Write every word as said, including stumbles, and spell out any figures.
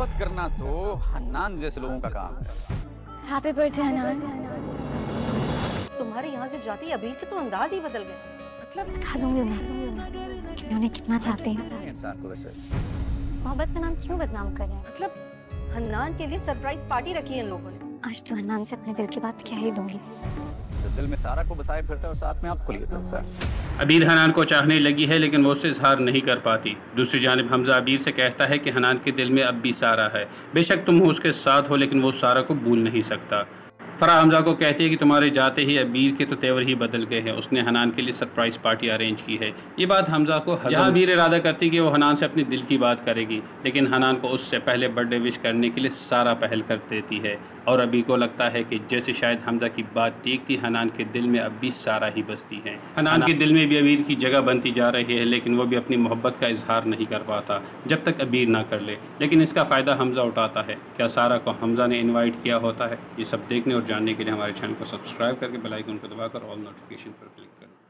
محبت کرنا تو حنان جیسے لوگوں کا کام ہے. Happy birthday Hanan. تمہارے یہاں سے جاتے ہی ابیر کے تو انداز ہی بدل گئے. مطلب دکھا دوں گی انہیں کہ انہیں کتنا چاہتے ہیں. انسان کو ویسے محبت کا نام کیوں بدنام کر رہے ہیں؟ مطلب حنان کے لیے سرپرائز پارٹی رکھی ہے ان لوگوں نے. آج تو حنان سے اپنے دل کی بات کہہ ہی دوں گی. جو دل میں سارا کو بسائے پھرتا ہے اور ساتھ میں آپ کو لیے پھرتا ہے. ابیر حنان کو چاہنے لگی ہے لیکن وہ اس سے اظہار نہیں کر پاتی. دوسری جانب حمزہ ابیر سے کہتا ہے کہ حنان کے دل میں اب بھی سارا ہے. بے شک تم اس کے ساتھ ہو لیکن وہ سارا کو بھول نہیں سکتا. فرح حمزہ کو کہتی ہے کہ تمہارے جاتے ہی ابیر کے تو تیور ہی بدل گئے ہیں. اس نے حنان کے لیے سرپرائز پارٹی ارینج کی ہے. یہ بات حمزہ کو جہاں ابیر ارادہ کرتی کہ وہ حنان سے اپنی دل کی بات کرے گی لیکن حنان کو اس سے پہلے برتھ ڈے وش کرنے کے لیے سارا پہل کر دیتی ہے. اور ابیر کو لگتا ہے کہ جیسے شاید حمزہ کی بات دیکھتی حنان کے دل میں اب بھی سارا ہی بستی ہے. حنان کے دل میں بھی ابیر کی جگہ بنتی جا رہی ہے لیکن وہ بھی اپنی محبت کا اظہار نہیں کر پاتا جب تک ابیر نہ کر لے. لیکن اس کا فائدہ حمزہ اٹھاتا ہے. کیا سارا کو حمزہ نے انوائٹ کیا ہوتا ہے؟ یہ سب دیکھنے اور جاننے کے لیے ہمارے چینل کو سبسکرائب کر کے بیل آئیکن کو دبا کر آل نوٹیفیکیشن پر کلک کریں.